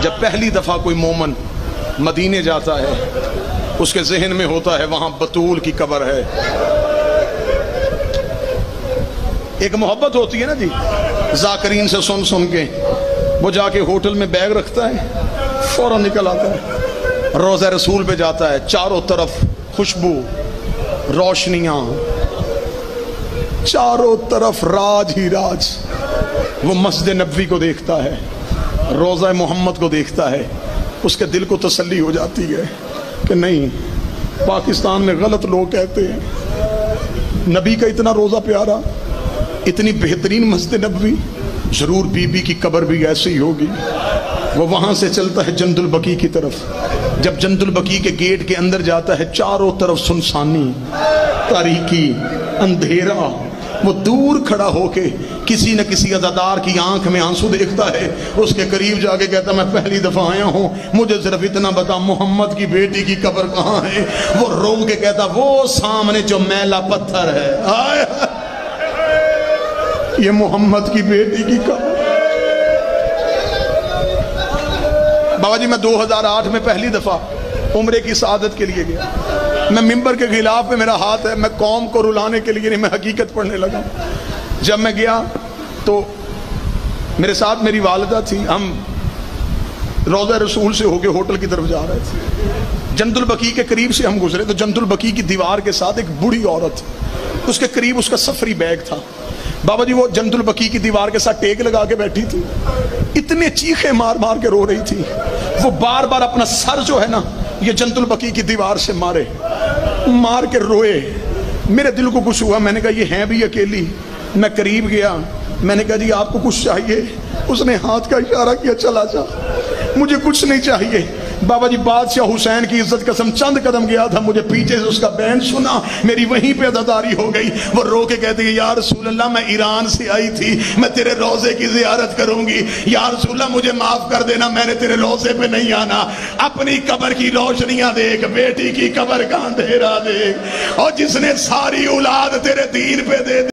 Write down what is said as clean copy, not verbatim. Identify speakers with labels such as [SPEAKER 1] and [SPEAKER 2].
[SPEAKER 1] جب پہلی دفعہ کوئی مومن مدینے جاتا ہے اس کے ذہن میں ہوتا ہے وہاں بطول کی قبر ہے. ایک محبت ہوتی ہے نا جی, ذاکرین سے سن سن کے وہ جا کے ہوٹل میں بیگ رکھتا ہے, فوراً نکل آتا ہے, روضہ رسول پہ جاتا ہے, چاروں طرف خوشبو, روشنیاں, چاروں طرف راج ہی راج. وہ مسجد نبوی کو دیکھتا ہے, روضہ محمد کو دیکھتا ہے, اس کے دل کو تسلی ہو جاتی ہے کہ نہیں, پاکستان میں غلط لوگ کہتے ہیں نبی کا اتنا روضہ پیارا, اتنی بہترین مسجد نبوی, ضرور بی بی کی قبر بھی ایسی ہی ہوگی. وہ وہاں سے چلتا ہے جند البقیع کی طرف. جب جند البقیع کے گیٹ کے اندر جاتا ہے, چاروں طرف سنسانی, تاریکی, اندھیرا. وہ دور کھڑا ہو کے کسی نہ کسی عزادار کی آنکھ میں آنسو دیکھتا ہے, اس کے قریب جا کے کہتا میں پہلی دفعہ آیا ہوں, مجھے صرف اتنا بتا محمد کی بیٹی کی قبر کہاں ہے. وہ رو کے کہتا وہ سامنے جو میلا پتھر ہے, آئے یہ محمد کی بیٹی کی قبر. بابا جی میں 2008 میں پہلی دفعہ عمرے کی سعادت کے لیے گیا. میں ممبر کے غلاف پہ میرا ہاتھ ہے, میں قوم کو رلانے کے لیے نہیں, میں حقیقت پڑھنے لگا. جب میں گیا تو میرے ساتھ میری والدہ تھی, ہم روضہ رسول سے ہو کے ہوٹل کی طرف جا رہے تھے. جند البقیع کے قریب سے ہم گزرے تو جند البقیع کی دیوار کے ساتھ ایک بوڑھی عورت, اس کے قریب اس کا سفری بیگ تھا. بابا جی وہ جند البقیع کی دیوار کے ساتھ ٹیک لگا کے بیٹھی تھی, اتنے چیخیں مار مار کے رو رہی تھی. وہ بار بار اپنا سر جو ہے نا یہ جند البقیع کی دیوار سے مار کے روئے. میرے دل کو کچھ ہوا, میں نے کہا یہ ہیں بھی اکیلی. میں قریب گیا, میں نے کہا جی آپ کو کچھ چاہیے؟ اس نے ہاتھ کا اشارہ کیا, چلا جا, مجھے کچھ نہیں چاہیے. بابا جی بادشاہ حسین کی عزت قسم چند قدم گیا تھا, مجھے پیچھے سے اس کا بینڈ سنا, میری وہیں پہ عزاداری ہو گئی. وہ رو کے کہتے ہیں یا رسول اللہ میں ایران سے آئی تھی, میں تیرے روضے کی زیارت کروں گی, یا رسول اللہ مجھے معاف کر دینا, میں نے تیرے روضے پہ نہیں آنا. اپنی قبر کی روشنیاں دیکھ, بیٹی کی قبر کا اندھیرا دیکھ, اور جس نے ساری اولاد تیرے دین پہ دے